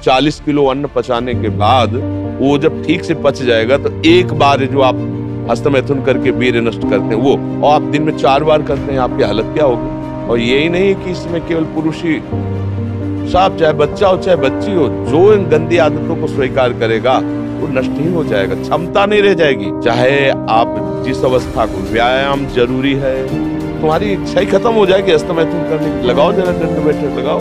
40 kilo अन्न पचाने के बाद वो जब ठीक से पच जाएगा तो एक बार जो आप हस्तमैथुन करके वीर्य नष्ट करते हैं वो, और आप दिन में 4 बार करते हैं, आपकी हालत क्या होगी। और यही नहीं कि इसमें केवल पुरुष ही, साफ चाहे बच्चा हो चाहे बच्ची हो, जो इन गंदी आदतों को स्वीकार करेगा वो नष्ट ही हो जाएगा, क्षमता नहीं रह जाएगी। चाहे आप जिस अवस्था को, व्यायाम जरूरी है, तुम्हारी इच्छा ही खत्म हो जाएगी हस्तमैथुन करने की। लगाओ जरा दंड बैठक लगाओ।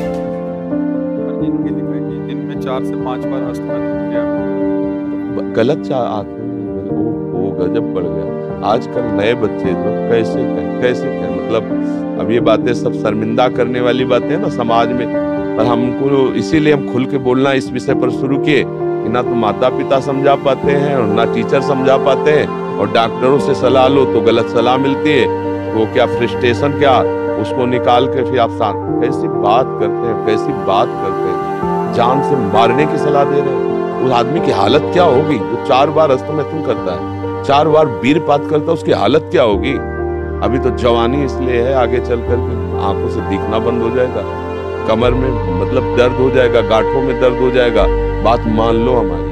दिन में 4 से 5 बार हस्तमैथुन किया, गलत आते वो गजब बढ़ गया। आजकल नए बच्चे तो कैसे कहें, मतलब अब ये बातें सब शर्मिंदा करने वाली बातें हैं ना समाज में, पर हमको इसीलिए हम खुल के बोलना इस विषय पर शुरू किए कि ना तो माता पिता समझा पाते हैं और ना टीचर समझा पाते हैं, और डॉक्टरों से सलाह लो तो गलत सलाह मिलती है। वो क्या फ्रस्ट्रेशन, क्या उसको निकाल के फिर आप कैसी बात करते हैं, कैसी बात करते हैं, जान से मारने की सलाह दे रहे हैं। उस आदमी की हालत क्या होगी जो 4 बार हस्तमैथुन करता है, 4 बार वीरपात करता है, उसकी हालत क्या होगी। अभी तो जवानी इसलिए है, आगे चल करके आंखों से दिखना बंद हो जाएगा, कमर में मतलब दर्द हो जाएगा, गांठों में दर्द हो जाएगा। बात मान लो हमारी,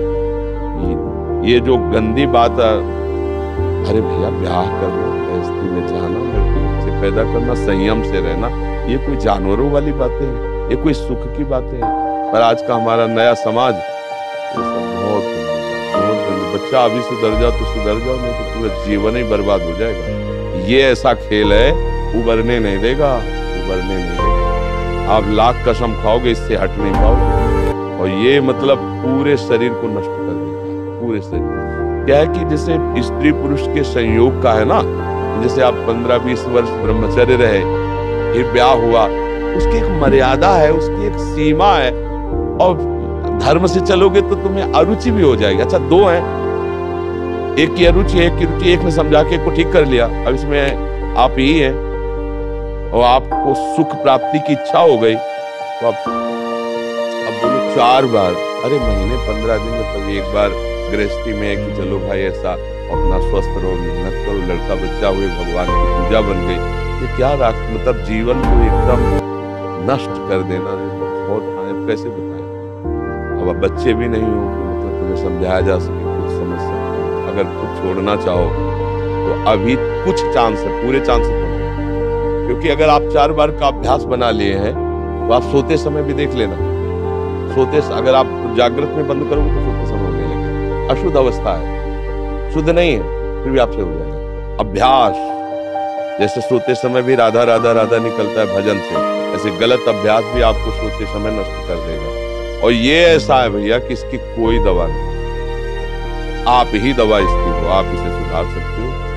ये जो गंदी बात है, अरे भैया ब्याह करना, गृहस्थी में जाना, लड़के से पैदा करना, संयम से रहना, ये कोई जानवरों वाली बातें हैं, ये कोई सुख की बातें हैं। पर आज का हमारा नया समाज बहुत बच्चा अभी सुधर जाओ तो सुधर जाओ, नहीं तो पूरा जीवन ही बर्बाद हो जाएगा। ये ऐसा खेल है, उबरने नहीं देगा, उबरने नहीं देगा। आप लाख कसम खाओगे इससे हट नहीं पाओगे, और ये मतलब पूरे शरीर को नष्ट कर देगा, पूरे शरीर। क्या है कि जैसे स्त्री पुरुष के संयोग का है ना, जैसे आप 15-20 वर्ष ब्रह्मचर्य रहे, फिर ब्याह हुआ, उसकी एक मर्यादा है, उसकी एक सीमा है, और धर्म से चलोगे तो तुम्हें अरुचि भी हो जाएगी। अच्छा 2 हैं, एक की अरुचि है, एक की रुचि, एक ने समझा के एक को ठीक कर लिया, अब इसमें आप ही हैं, और आपको सुख प्राप्ति की इच्छा हो गई तो अब बोलो 4 बार, अरे महीने 15 दिन में कभी एक बार गृहस्थी में कि चलो भाई ऐसा अपना स्वस्थ रहो, मेहनत करो, लड़का बच्चा हुए, भगवान की पूजा बन गई। ये क्या मतलब जीवन को एकदम नष्ट कर देना है, बहुत कैसे बताएं। अब बच्चे भी नहीं हो मतलब तुम्हें समझाया जा सके, कुछ समझ सके। अगर कुछ छोड़ना चाहो तो अभी कुछ चांस है, पूरे चांस है, क्योंकि अगर आप 4 बार का अभ्यास बना लिए हैं तो आप सोते समय भी देख लेना, अगर आप जागृत में बंद करोगे तो सोते समय होने लगेगा। अशुद्ध अवस्था है, शुद्ध नहीं है, फिर भी आपसे हो जाएगा। अभ्यास जैसे सोते समय भी राधा राधा राधा निकलता है भजन से, ऐसे गलत अभ्यास भी आपको सोते समय नष्ट कर देगा। और ये ऐसा है भैया कि इसकी कोई दवा नहीं, आप ही दवा इसकी हो, आप इसे सुधार सकते हो।